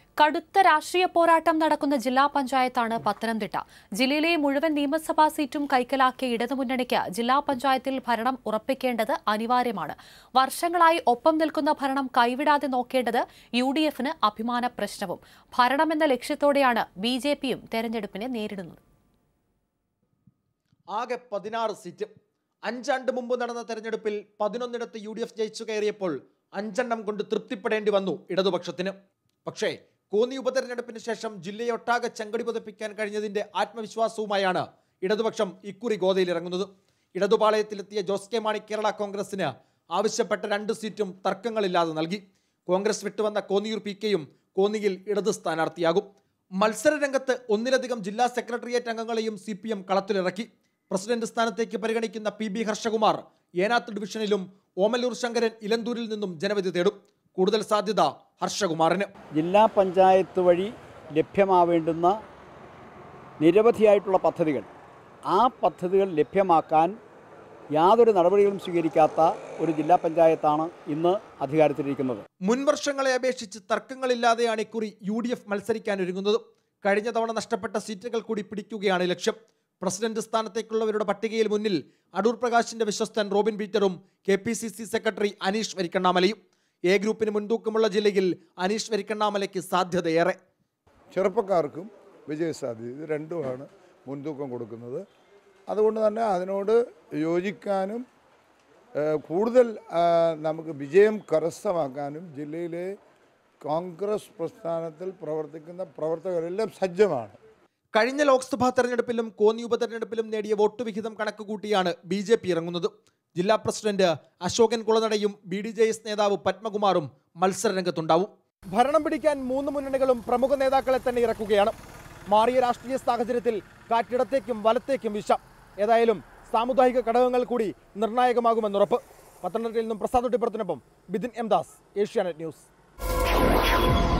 കടുത്ത രാഷ്ട്രീയ പോരാട്ടം നടക്കുന്ന ജില്ലാ പഞ്ചായത്താണ് പത്തനംതിട്ട. ജില്ലയിലെ മുഴുവൻ നിയമസഭാ സീറ്റും കൈക്കലാക്കിയ ഇടതുമുന്നണിക്ക് ജില്ലാ പഞ്ചായത്തിൽ ഭരണം ഉറപ്പിക്കേണ്ടത് അനിവാര്യമാണ്. വർഷങ്ങളായി ഒപ്പം നിൽക്കുന്ന ഭരണം കൈവിടാതെ നോക്കേണ്ടത് UDFന് അഭിമാന പ്രശ്നവും. ഭരണമെന്ന ലക്ഷ്യത്തോടെയാണ് BJPയും തെരഞ്ഞെടുപ്പിനെ നേരിടുന്നത്. ആകെ 16 സീറ്റ്. 5 ആണ്ട് മുമ്പ് നടന്ന തെരഞ്ഞെടുപ്പിൽ 11 UDF ജയിച്ചു കയറിയപ്പോൾ 5 കൊണ്ട് തൃപ്തിപ്പെടേണ്ടി വന്നു ഇടതുപക്ഷത്തിന്. പക്ഷേ കോന്നി ഉപതെരഞ്ഞെടുപ്പിന് ശേഷം ജില്ലയൊട്ടാകെ ചങ്കടി പതിപ്പിക്കാൻ കഴിഞ്ഞതിന്റെ ആത്മവിശ്വാസവുമായാണ് ഇടതുപക്ഷം ഇക്കുറി ഗോതയിലിറങ്ങുന്നത്. ഇടതുപാളയത്തിലെത്തിയ ജോസ് കെ മാണി കേരള കോൺഗ്രസിന് ആവശ്യപ്പെട്ട 2 സീറ്റും തർക്കങ്ങളില്ലാതെ നൽകി. കോൺഗ്രസ് വിട്ടുവന്ന കോന്നിയൂർ PKയും കോന്നിയിൽ ഇടത് സ്ഥാനാർത്ഥിയാകും. മത്സരരംഗത്ത് ഒന്നിലധികം ജില്ലാ സെക്രട്ടേറിയറ്റ് അംഗങ്ങളെയും CPM കളത്തിലിറക്കി. പ്രസിഡന്റ് സ്ഥാനത്തേക്ക് പരിഗണിക്കുന്ന PB ഹർഷകുമാർ ഏനാത്ത് ഡിവിഷനിലും ഓമല്ലൂർ ശങ്കരൻ ഇലന്തൂരിൽ നിന്നും ജനവിധി തേടും. കൂടുതൽ സാധ്യത ഹർഷകുമാറിന്. ജില്ലാ പഞ്ചായത്ത് വഴി ലഭ്യമാവേണ്ടുന്ന നിരവധിയായിട്ടുള്ള പദ്ധതികൾ, ആ പദ്ധതികൾ ലഭ്യമാക്കാൻ യാതൊരു നടപടികളും സ്വീകരിക്കാത്ത ഒരു ജില്ലാ പഞ്ചായത്താണ് ഇന്ന് അധികാരത്തിലിരിക്കുന്നത്. മുൻവർഷങ്ങളെ അപേക്ഷിച്ച് തർക്കങ്ങളില്ലാതെയാണ് ഇക്കുറി UDF മത്സരിക്കാനൊരുങ്ങുന്നത്. കഴിഞ്ഞ തവണ നഷ്ടപ്പെട്ട സീറ്റുകൾ കൂടി പിടിക്കുകയാണ് ലക്ഷ്യം. പ്രസിഡന്റ് സ്ഥാനത്തേക്കുള്ളവരുടെ പട്ടികയിൽ മുന്നിൽ അടൂർ പ്രകാശിന്റെ വിശ്വസ്തൻ റോബിൻ പീറ്ററും KPCC സെക്രട്ടറി അനീഷ് വരിക്കണ്ണാമലയും. A ഗ്രൂപ്പിന് മുൻതൂക്കമുള്ള ജില്ലയിൽ അനീഷ് വരിക്കണ്ണാമലയ്ക്ക് സാധ്യതയേറെ. ചെറുപ്പക്കാർക്കും വിജയസാധ്യത ഇത് രണ്ടുമാണ് മുൻതൂക്കം കൊടുക്കുന്നത്. അതുകൊണ്ട് തന്നെ അതിനോട് യോജിക്കാനും കൂടുതൽ നമുക്ക് വിജയം കരസ്ഥമാക്കാനും ജില്ലയിലെ കോൺഗ്രസ് പ്രസ്ഥാനത്തിൽ പ്രവർത്തിക്കുന്ന പ്രവർത്തകരെല്ലാം സജ്ജമാണ്. കഴിഞ്ഞ ലോക്സഭാ തെരഞ്ഞെടുപ്പിലും കോന്നി ഉപതെരഞ്ഞെടുപ്പിലും നേടിയ വോട്ട് വിഹിതം കണക്കുകൂട്ടിയാണ് BJP ഇറങ്ങുന്നത്. ജില്ലാ പ്രസിഡന്റ് അശോകൻ കുളനടയും BDJS നേതാവ് പത്മകുമാറും മത്സരരംഗത്തുണ്ടാവും. ഭരണം പിടിക്കാൻ 3 മുന്നണികളും പ്രമുഖ നേതാക്കളെ തന്നെ ഇറക്കുകയാണ്. മാറിയ രാഷ്ട്രീയ സാഹചര്യത്തിൽ കാറ്റിടത്തേക്കും വലത്തേക്കും വീശാം. ഏതായാലും സാമുദായിക ഘടകങ്ങൾ കൂടി നിർണായകമാകുമെന്നുറപ്പ്. പത്തനംതിട്ടയിൽ നിന്നും പ്രസാദ് ഒട്ടിപ്പുറത്തിനൊപ്പം ബിദിൻ M. ദാസ്, ഏഷ്യാനെറ്റ് ന്യൂസ്.